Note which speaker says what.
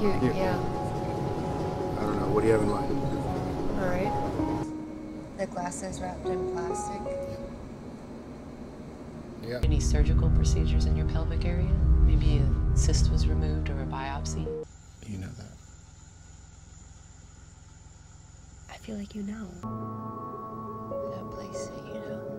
Speaker 1: Cute. Yeah.
Speaker 2: I don't know. What do you have in mind?
Speaker 1: All right.
Speaker 3: The glasses wrapped in plastic.
Speaker 2: Yeah.
Speaker 4: Any surgical procedures in your pelvic area? Maybe a cyst was removed or a biopsy?
Speaker 2: You know that.
Speaker 3: I feel like you know.
Speaker 4: That place that you know.